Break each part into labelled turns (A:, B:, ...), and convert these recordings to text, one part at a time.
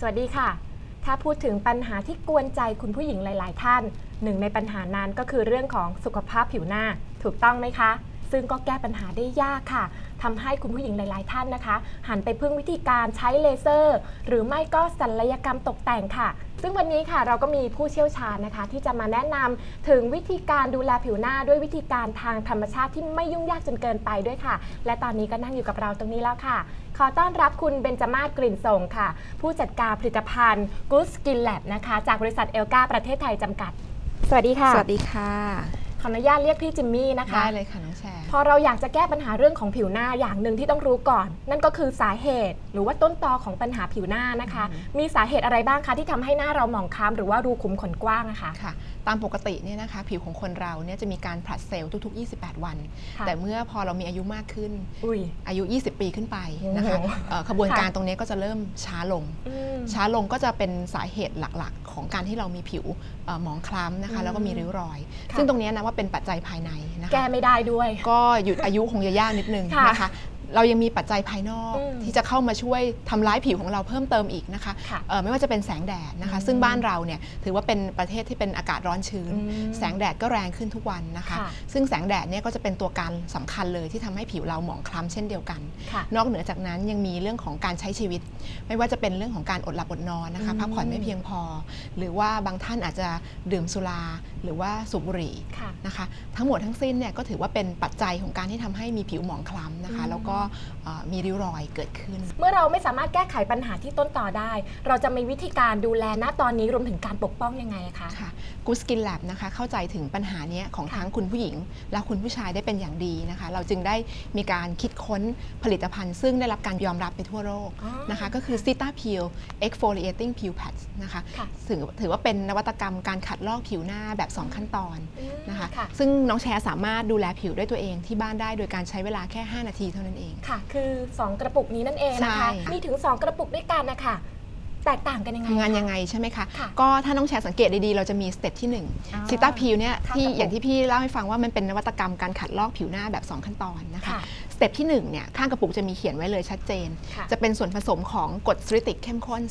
A: วัสดีค่ะถ้าพูดถึงปัญหาที่กวนใจคุณผู้หญิงหลายๆท่านหนึ่งในปัญหานั้นก็คือเรื่องของสุขภาพผิวหน้าถูกต้องไหมคะซึ่งก็แก้ปัญหาได้ยากค่ะทำให้คุณผู้หญิงหลายๆท่านนะคะหันไปพึ่งวิธีการใช้เลเซอร์หรือไม่ก็ศัลยกรรมตกแต่งค่ะซึ่งวันนี้ค่ะเราก็มีผู้เชี่ยวชาญนะคะที่จะมาแนะนำถึงวิธีการดูแลผิวหน้าด้วยวิธีการทางธรรมชาติที่ไม่ยุ่งยากจนเกินไปด้วยค่ะและตอนนี้ก็นั่งอยู่กับเราตรงนี้แล้วค่ะขอต้อนรับคุณเบญจมาศกลิ่นส่งค่ะผู้จัดการผลิตภัณฑ์ Good Skin Lab นะคะจากบริษัทเอลกาประเทศไทยจำกัดสวัสดีค่ะ
B: สวัสดีค่ะ
A: ขออนุญาตเรียกพี่จิมมี่นะคะ
B: ได้เลยค่ะน้องแชร์
A: พอเราอยากจะแก้ปัญหาเรื่องของผิวหน้าอย่างหนึ่งที่ต้องรู้ก่อนนั่นก็คือสาเหตุหรือว่าต้นตอของปัญหาผิวหน้านะคะมีสาเหตุอะไรบ้างคะที่ทำให้หน้าเราหมองคล้ำหรือว่ารูขุมขนกว้างนะคะ
B: ค่ะตามปกติเนี่ยนะคะผิวของคนเราเนี่ยจะมีการผลัดเซลล์ทุกๆ28 วันแต่เมื่อพอเรามีอายุมากขึ้นอายุ20 ปีขึ้นไปนะคะขบวนการตรงนี้ก็จะเริ่มช้าลงก็จะเป็นสาเหตุหลักๆของการที่เรามีผิวหมองคล้ำนะคะแล้วก็มีริ้วรอยซึ่งตรงนี้นะว่าเป็นปัจจัยภายในนะคะ
A: แก้ไม่ได้ด้วย
B: ก็หยุดอายุคงจะยากนิดนึงนะคะเรายังมีปัจจัยภายนอกที่จะเข้ามาช่วยทำร้ายผิวของเราเพิ่มเติมอีกนะคะไม่ว่าจะเป็นแสงแดดนะคะซึ่งบ้านเราเนี่ยถือว่าเป็นประเทศที่เป็นอากาศร้อนชื้นแสงแดดก็แรงขึ้นทุกวันนะคะซึ่งแสงแดดเนี่ยก็จะเป็นตัวการสำคัญเลยที่ทำให้ผิวเราหมองคล้ำเช่นเดียวกันนอกเหนือจากนั้นยังมีเรื่องของการใช้ชีวิตไม่ว่าจะเป็นเรื่องของการอดหลับอดนอนนะคะพักผ่อนไม่เพียงพอหรือว่าบางท่านอาจจะดื่มสุราหรือว่าสูบบุหรี่นะคะทั้งหมดทั้งสิ้นเนี่ยก็ถือว่าเป็นปัจจัยของการที่ทำให้มีผิวหมองคล้ำนะคะแล้วก็มีริ้วรอยเกิดขึ้น
A: เมื่อเราไม่สามารถแก้ไขปัญหาที่ต้นต่อได้เราจะมีวิธีการดูแลณตอนนี้รวมถึงการปกป้องยังไงคะ
B: ค่ะ Good Skin Lab นะคะเข้าใจถึงปัญหานี้ของทั้งคุณผู้หญิงและคุณผู้ชายได้เป็นอย่างดีนะคะเราจึงได้มีการคิดค้นผลิตภัณฑ์ซึ่งได้รับการยอมรับไปทั่วโลกนะคะก็คือ Cetaphil Exfoliating Peel Patch นะคะถือว่าเป็นนวัตกรรมการขัดลอกผิวหน้าแบบ2ขั้นตอนนะคะซึ่งน้องแชร์สามารถดูแลผิวด้วยตัวเองที่บ้านได้โดยการใช้เวลาแค่5 นาทีเท่านั้นเอง
A: ค่ะคือ2กระปุกนี้นั่นเองนะคะมีถึง2กระปุกด้วยกันนะคะแตกต่างกันยังไง
B: ทำงานยังไงใช่ไหมคะก็ถ้าน้องแชร์สังเกตดีๆเราจะมีสเต็ปที่1ซิต้าพิวเนี่ยที่อย่างที่พี่เล่าให้ฟังว่ามันเป็นนวัตกรรมการขัดลอกผิวหน้าแบบ2ขั้นตอนนะคะสเต็ปที่1เนี่ยข้างกระปุกจะมีเขียนไว้เลยชัดเจนจะเป็นส่วนผสมของกรดซิตริกเข้มข้น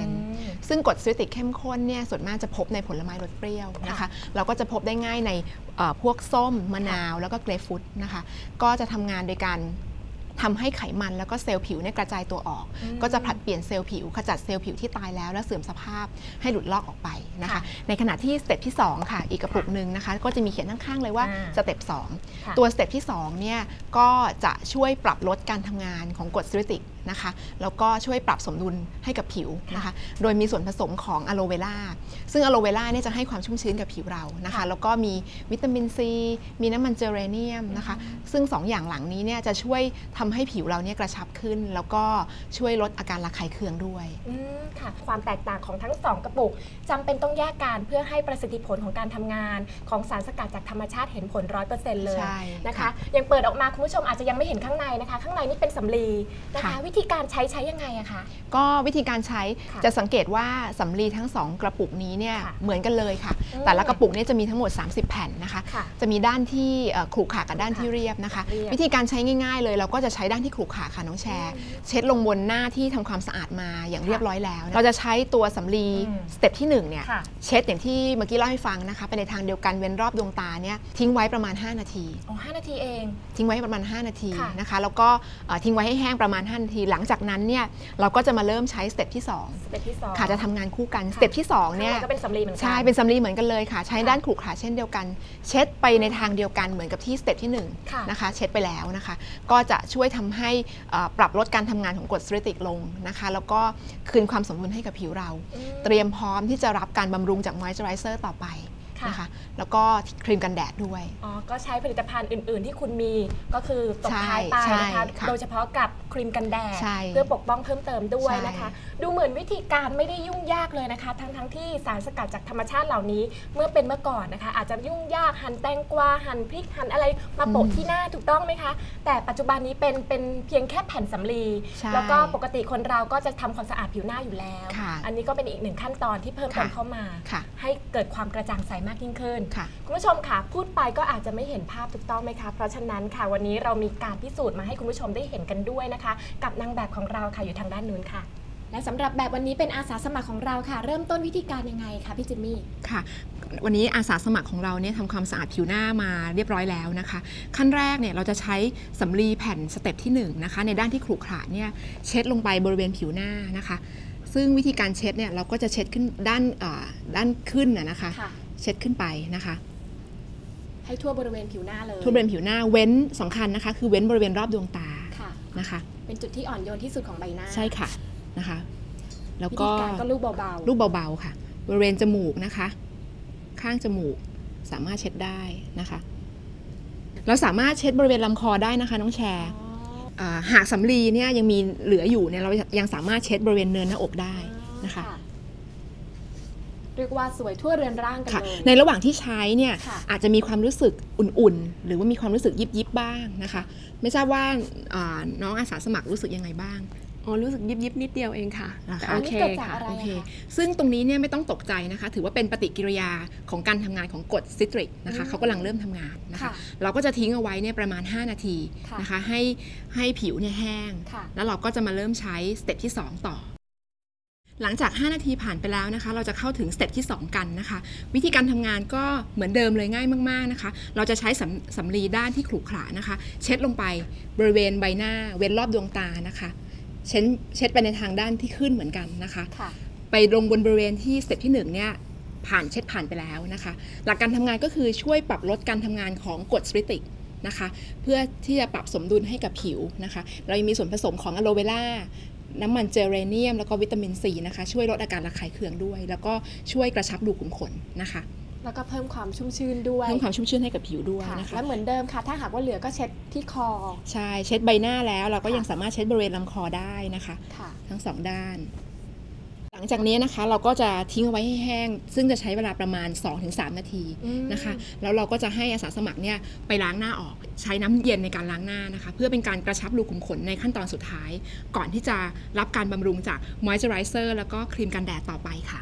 B: 10% ซึ่งกรดซิตริกเข้มข้นเนี่ยส่วนมากจะพบในผลไม้รสเปรี้ยวนะคะเราก็จะพบได้ง่ายในพวกส้มมะนาวแล้วก็เกรปฟรุตนะคะก็จะทำงานโดยการทำให้ไขมันแล้วก็เซลล์ผิวเนี่ยกระจายตัวออกก็จะผลัดเปลี่ยนเซลล์ผิวขจัดเซลล์ผิวที่ตายแล้วและเสื่อมสภาพให้หลุดลอกออกไปนะคะในขณะที่สเต็ปที่2ค่ะอีกกระปุกหนึ่งนะคะก็จะมีเขียนข้างๆเลยว่าสเต็ป2ตัวสเต็ปที่2เนี่ยก็จะช่วยปรับลดการทำงานของกรดซิตริกนะคะแล้วก็ช่วยปรับสมดุลให้กับผิวนะคะโดยมีส่วนผสมของอะโลเวราซึ่งอะโลเวราเนี่ยจะให้ความชุ่มชื้นกับผิวเรานะคะแล้วก็มีวิตามินซีมีน้ำมันเจเรเนียมนะคะซึ่ง2อย่างหลังนี้เนี่ยจะช่วยทำให้ผิวเราเนี่ยกระชับขึ้นแล้วก็ช่วยลดอาการระคายเคืองด้วย
A: ค่ะความแตกต่างของทั้ง2กระปุกจำเป็นต้องแยกกันเพื่อให้ประสิทธิผลของการทำงานของสารสกัดจากธรรมชาติเห็นผล 100% เลยนะคะยังเปิดออกมาคุณผู้ชมอาจจะยังไม่เห็นข้างในนะคะข้างในนี่เป็นสำลีนะคะวิธีการใช้ยังไงอะคะ
B: ก็วิธีการใช้จะสังเกตว่าสำลีทั้ง2กระปุกนี้เนี่ยเหมือนกันเลยค่ะแต่ละกระปุกนี้จะมีทั้งหมด30แผ่นนะคะจะมีด้านที่ขรุขระกับด้านที่เรียบนะคะวิธีการใช้ง่ายๆเลยเราก็จะใช้ด้านที่ขรุขระค่ะน้องแชร์เช็ดลงบนหน้าที่ทำความสะอาดมาอย่างเรียบร้อยแล้วเราจะใช้ตัวสำลีสเต็ปที่1เนี่ยเช็ดอย่างที่เมื่อกี้เล่าให้ฟังนะคะไปในทางเดียวกันเว้นรอบดวงตาเนี่ยทิ้งไว้ประมาณ5 นาที
A: 5 นาทีเอง
B: ทิ้งไว้ประมาณ5 นาทีนะคะแล้วก็ทิ้งไว้ให้แห้งประมาณ5 นาทีหลังจากนั้นเนี่ยเราก็จะมาเริ่มใช้สเต็ปที่2ค่ะจะทำงานคู่กันสเต็ปที่2เนี่ย
A: ก็เป็นสำลีเหมือนกัน
B: ใช่เป็นสำลีเหมือนกันเลยค่ะใช้ด้านขรุขระเช่นเดียวกันเช็ดไปในทางเดียวกันเหมือนกับที่สเต็ปที่1นะคะเช็ดไปแล้วนะคะก็จะช่วยทำให้ปรับลดการทำงานของกรดซิตริกลงนะคะแล้วก็คืนความสมดุลให้กับผิวเราเตรียมพร้อมที่จะรับการบำรุงจากมอยเจอไรเซอร์ต่อไปนะคะแล้วก็ครีมกันแดดด้วย
A: ก็ใช้ผลิตภัณฑ์อื่นๆที่คุณมีก็คือตบท้ายไปนะคะโดยเฉพาะกับครีมกันแดดเพื่อปกป้องเพิ่มเติมด้วยนะคะดูเหมือนวิธีการไม่ได้ยุ่งยากเลยนะคะทั้งที่สารสกัดจากธรรมชาติเหล่านี้เมื่อก่อนนะคะอาจจะยุ่งยากหั่นแตงกวาหั่นพริกหั่นอะไรมาโปะที่หน้าถูกต้องไหมคะแต่ปัจจุบันนี้เป็นเพียงแค่แผ่นสำลีแล้วก็ปกติคนเราก็จะทำความสะอาดผิวหน้าอยู่แล้วอันนี้ก็เป็นอีก1ขั้นตอนที่เพิ่มเติมเข้ามาให้เกิดความกระจ่างใสมากยิ่งขึ้นคุณผู้ชมค่ะพูดไปก็อาจจะไม่เห็นภาพถูกต้องไหมคะเพราะฉะนั้นค่ะวันนี้เรามีการพิสูจน์มาให้คุณผู้ชมได้เห็นกันด้วยนะคะกับนางแบบของเราค่ะอยู่ทางด้านนู้นค่ะและสำหรับแบบวันนี้เป็นอาสาสมัครของเราค่ะเริ่มต้นวิธีการยังไงคะพี่จิมมี่
B: ค่ะวันนี้อาสาสมัครของเราเนี่ยทำความสะอาดผิวหน้ามาเรียบร้อยแล้วนะคะขั้นแรกเนี่ยเราจะใช้สำลีแผ่นสเต็ปที่1นะคะในด้านที่ขรุขระเนี่ยเช็ดลงไปบริเวณผิวหน้านะคะซึ่งวิธีการเช็ดเนี่ยเราก็จะเช็ดขึ้นด้านขึ้นนะคะเช็ดขึ้นไปนะคะ
A: ให้ทั่วบริเวณผิวหน้าเลย
B: ทั่วบริเวณผิวหน้าเว้นสำคัญนะคะคือเว้นบริเวณรอบดวงตานะคะ
A: เป็นจุดที่อ่อนโยนที่สุดของใบหน้า
B: ใช่ค่ะนะคะแล้วก็
A: ลูบเบา
B: ๆลูบเบาๆค่ะบริเวณจมูกนะคะข้างจมูกสามารถเช็ดได้นะคะเราสามารถเช็ดบริเวณลำคอได้นะคะน้องแชร์หากสำลีเนี่ยยังมีเหลืออยู่เนี่ยเรายังสามารถเช็ดบริเวณเนินหน้าอกได้นะคะ
A: เรียกว่าสวยทั่วเรือนร่างกันเลย
B: ในระหว่างที่ใช้เนี่ยอาจจะมีความรู้สึกอุ่นๆหรือว่ามีความรู้สึกยิบๆบ้างนะคะไม่ทราบว่าน้องอาสาสมัครรู้สึกยังไงบ้าง
C: รู้สึกยิบนิดเดียวเองค่ะ
A: แต่โอเคค่ะโอเค
B: ซึ่งตรงนี้เนี่ยไม่ต้องตกใจนะคะถือว่าเป็นปฏิกิริยาของการทำงานของกรดซิตริกนะคะเขากำลังเริ่มทำงานนะคะเราก็จะทิ้งเอาไว้เนี่ยประมาณ5นาทีนะคะให้ผิวเนี่ยแห้งแล้วเราก็จะมาเริ่มใช้สเต็ปที่2ต่อหลังจาก5นาทีผ่านไปแล้วนะคะเราจะเข้าถึงสเต็ปที่2กันนะคะวิธีการทำงานก็เหมือนเดิมเลยง่ายมากๆนะคะเราจะใช้สำลีด้านที่ขรุขระนะคะเช็ดลงไปบริเวณใบหน้าเว้นรอบดวงตานะคะเช็ดไปในทางด้านที่ขึ้นเหมือนกันนะคะไปลงบนบริเวณที่สเต็ปที่1เนี่ยเช็ดผ่านไปแล้วนะคะหลักการทำงานก็คือช่วยปรับลดการทำงานของกรดซิตริกนะคะเพื่อที่จะปรับสมดุลให้กับผิวนะคะเรายังมีส่วนผสมของอะโลเวราน้ำมันเจเรเนียมแล้วก็วิตามินซีนะคะช่วยลดอาการระคายเคืองด้วยแล้วก็ช่วยกระชับรูขุมขนนะคะ
A: แล้วก็เพิ่มความชุ่มชื้นด้วย
B: เพิ่มความชุ่มชื้นให้กับผิวด้วยนะคะ
A: และเหมือนเดิมค่ะถ้าหากว่าเหลือก็เช็ดที่คอ
B: ใช่เช็ดใบหน้าแล้วเราก็ยังสามารถเช็ดบริเวณลำคอได้นะคะทั้ง2ด้านหลังจากนี้นะคะเราก็จะทิ้งเอาไว้ให้แห้งซึ่งจะใช้เวลาประมาณ 2-3 นาทีนะคะแล้วเราก็จะให้อาสาสมัครเนี่ยไปล้างหน้าออกใช้น้ำเย็นในการล้างหน้านะคะเพื่อเป็นการกระชับรูขุมขนในขั้นตอนสุดท้ายก่อนที่จะรับการบำรุงจากมอยเจอไรเซอร์แล้วก็ครีมกันแดดต่อไปค่ะ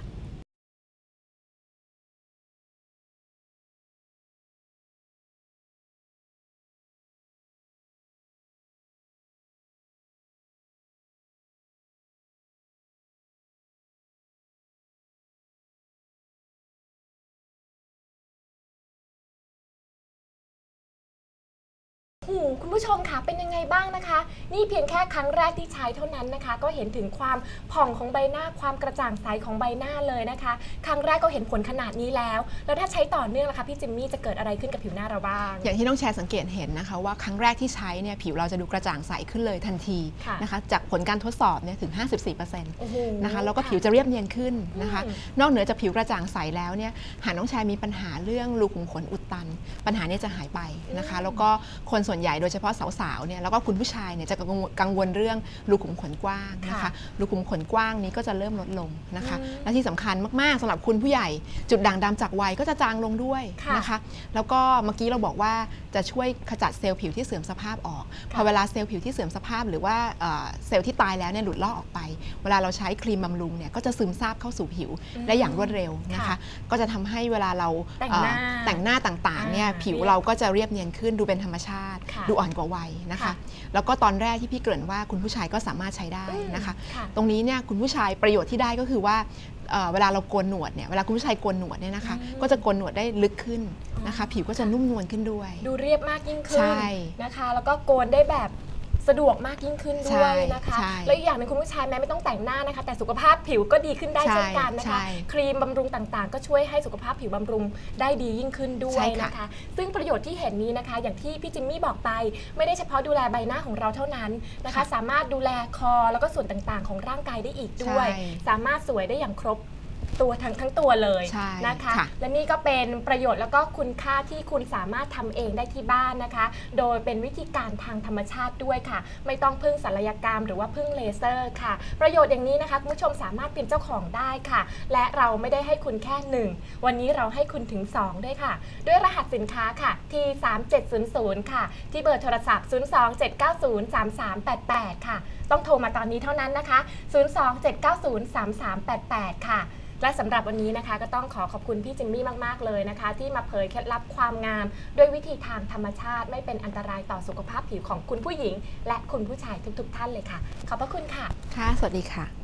A: คุณผู้ชมค่ะเป็นยังไงบ้างนะคะนี่เพียงแค่ครั้งแรกที่ใช้เท่านั้นนะคะก็เห็นถึงความผ่องของใบหน้าความกระจ่างใสของใบหน้าเลยนะคะครั้งแรกก็เห็นผลขนาดนี้แล้วถ้าใช้ต่อเนื่องล่ะคะพี่จิมมี่จะเกิดอะไรขึ้นกับผิวหน้าเราบ้าง
B: อย่างที่น้องแชร์สังเกตเห็นนะคะว่าครั้งแรกที่ใช้เนี่ยผิวเราจะดูกระจ่างใสขึ้นเลยทันทีนะคะจากผลการทดสอบเนี่ยถึง 54% นะคะแล้วก็ผิวจะเรียบเนียนขึ้นนะคะนอกเหนือจากผิวกระจ่างใสแล้วเนี่ยหากน้องแชร์มีปัญหาเรื่องรูขุมขนอุดตันปัญหานี้จะหายไปนะคะแล้วก็คนส่วนใหญ่โดยเฉพาะสาวๆเนี่ยแล้วก็คุณผู้ชายเนี่ยจะกังวลเรื่องรูขุมขนกว้างนะคะรูขุมขนกว้างนี้ก็จะเริ่มลดลงนะคะและที่สำคัญมากๆสำหรับคุณผู้ใหญ่จุดด่างดำจากวัยก็จะจางลงด้วยนะคะแล้วก็เมื่อกี้เราบอกว่าจะช่วยขจัดเซลล์ผิวที่เสื่อมสภาพออกพอเวลาเซลล์ผิวที่เสื่อมสภาพหรือว่าเซลล์ที่ตายแล้วเนี่ยหลุดลอกออกไปเวลาเราใช้ครีมบำรุงเนี่ยก็จะซึมซาบเข้าสู่ผิวได้อย่างรวดเร็วนะคะก็จะทำให้เวลาเราแต่งหน้าต่างๆเนี่ยผิวเราก็จะเรียบเนียนขึ้นดูเป็นธรรมชาติดูอ่อนกว่าวัยนะคะแล้วก็ตอนแรกที่พี่เกริ่นว่าคุณผู้ชายก็สามารถใช้ได้นะคะตรงนี้เนี่ยคุณผู้ชายประโยชน์ที่ได้ก็คือว่าเวลาเราโกนหนวดเนี่ยเวลาคุณผู้ชายโกนหนวดเนี่ยนะคะก็จะโกนหนวดได้ลึกขึ้นนะคะผิวก็จะนุ่มนวลขึ้นด้วย
A: ดูเรียบมากยิ่งขึ้นนะคะแล้วก็โกนได้แบบสะดวกมากยิ่งขึ้นด้วยนะคะแล้วอีกอย่างนึงคุณผู้ชายแม้ไม่ต้องแต่งหน้านะคะแต่สุขภาพผิวก็ดีขึ้นได้เช่นกันนะคะครีมบำรุงต่างๆก็ช่วยให้สุขภาพผิวบำรุงได้ดียิ่งขึ้นด้วยนะคะซึ่งประโยชน์ที่เห็นนี้นะคะอย่างที่พี่จิมมี่บอกไปไม่ได้เฉพาะดูแลใบหน้าของเราเท่านั้นนะคะสามารถดูแลคอแล้วก็ส่วนต่างๆของร่างกายได้อีกด้วยสามารถสวยได้อย่างครบตัวทั้งตัวเลยนะคะและนี่ก็เป็นประโยชน์แล้วก็คุณค่าที่คุณสามารถทำเองได้ที่บ้านนะคะโดยเป็นวิธีการทางธรรมชาติด้วยค่ะไม่ต้องพึ่งศัลยกรรมหรือว่าพึ่งเลเซอร์ค่ะประโยชน์อย่างนี้นะคะคุณผู้ชมสามารถเป็นเจ้าของได้ค่ะและเราไม่ได้ให้คุณแค่1วันนี้เราให้คุณถึง2ด้วยค่ะด้วยรหัสสินค้าค่ะที่3700ค่ะที่เบอร์โทรศัพท์027903388ค่ะต้องโทรมาตอนนี้เท่านั้นนะคะ027903388ค่ะและสำหรับวันนี้นะคะก็ต้องขอบคุณพี่จิมมี่มากๆเลยนะคะที่มาเผยเคล็ดลับความงามด้วยวิธีทางธรรมชาติไม่เป็นอันตรายต่อสุขภาพผิวของคุณผู้หญิงและคุณผู้ชายทุกๆท่านเลยค่ะขอบพระคุณค่ะ
B: ค่ะสวัสดีค่ะ